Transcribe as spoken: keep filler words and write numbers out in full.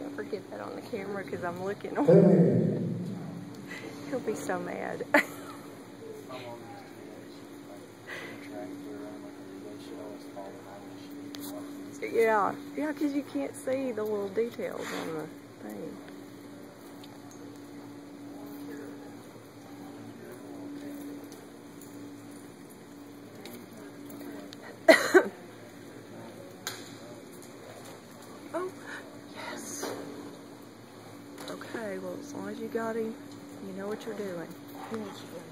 Don't forget that on the camera because I'm looking on him. He'll be so mad. Yeah, yeah, because you can't see the little details on the thing. Oh, yes. Okay, well, as long as you got him, you know what you're doing.